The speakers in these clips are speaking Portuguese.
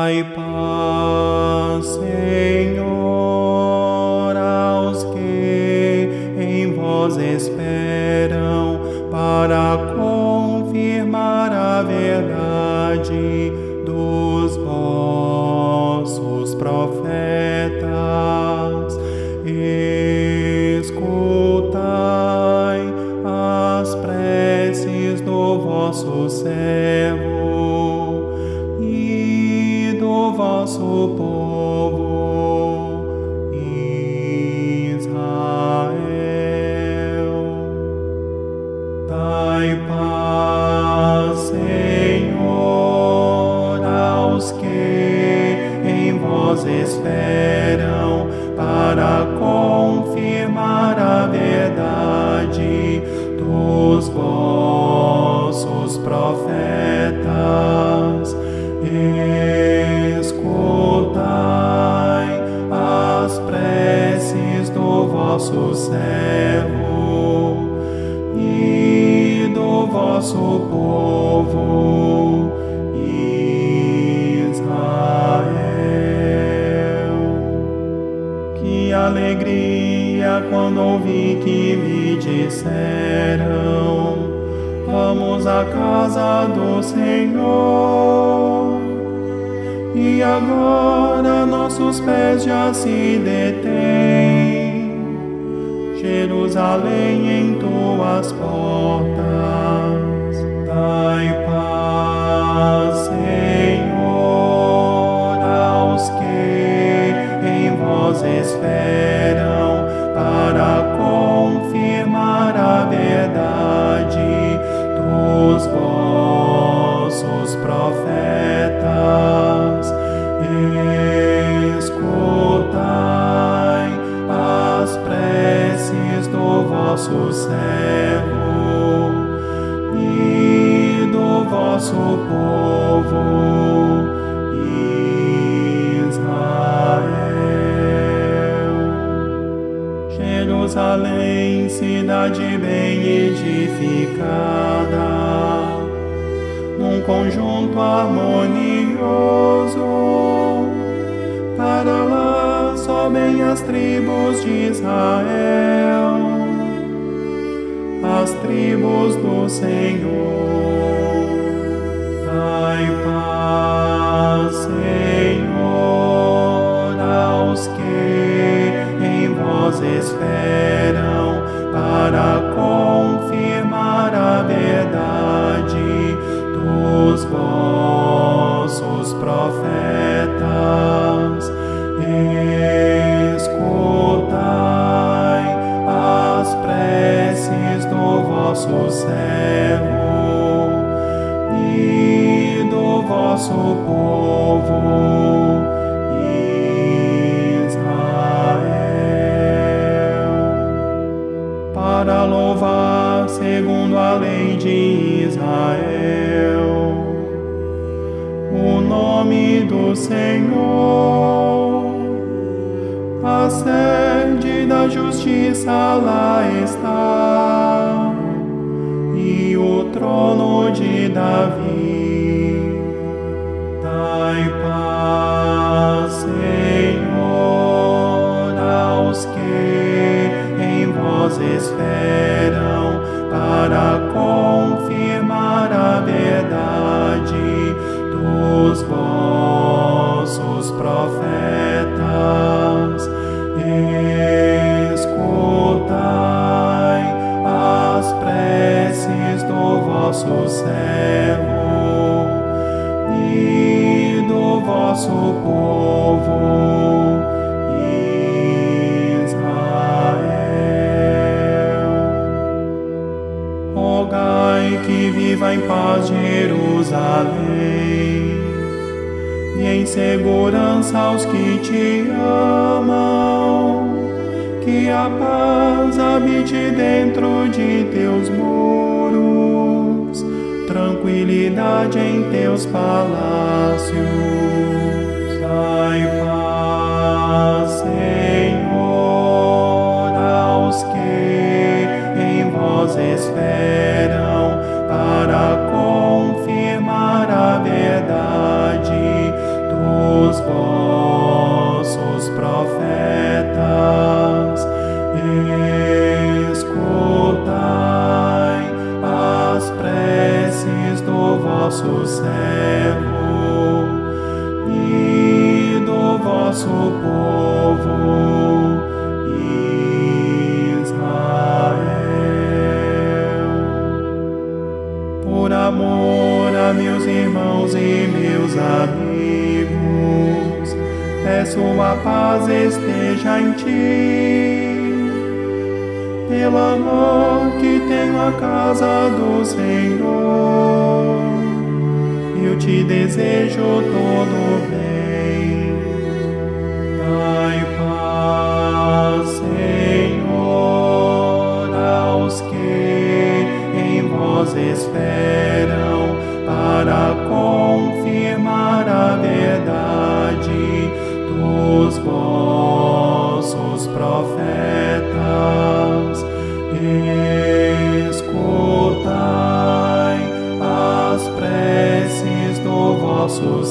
Dai paz, Senhor, aos que em vós esperam, para confirmar a verdade dos vossos profetas. Escutai as preces do vosso servo e do vosso povo Israel. Dai paz, Senhor, aos que em vós esperam, para confirmar a verdade dos vossos profetas. Escutai as preces do vosso servo e do vosso povo Israel. Que alegria quando ouvi que me disseram: vamos à casa do Senhor. E agora nossos pés já se detêm, Jerusalém, em tuas portas. Dai paz, Senhor, aos que em vós esperam, para confirmar a verdade dos vossos profetas. Escutai as preces do vosso servo e do vosso povo Israel. Jerusalém, cidade bem edificada, num conjunto harmonioso, para lá sobem as tribos de Israel, as tribos do Senhor. Dai paz, Senhor, aos que em vós esperam, para confirmar a verdade dos vossos profetas. Escutai as preces do vosso servo e do vosso povo Israel, para louvar segundo a lei de Israel o nome do Senhor. A sede da justiça lá está, e o trono de Davi. Dai paz, Senhor, aos que em vós esperam, para confirmar a verdade dos vossos profetas. Escutai as preces do vosso servo e do vosso povo Israel. Rogai que viva em paz Jerusalém, e em segurança os que te amam. Que a paz habite dentro de teus muros, tranquilidade em teus palácios. Dai paz, Senhor, aos que em vós esperam, para confirmar a verdade do povo Israel. Por amor a meus irmãos e meus amigos, peço a paz esteja em ti. Pelo amor que tenho à casa do Senhor, eu te desejo todo o bem. Dai paz, Senhor, aos que em vós esperam, para confirmar a verdade dos vossos profetas. Escutai as preces do vosso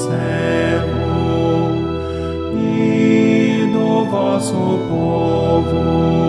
servo e do vosso povo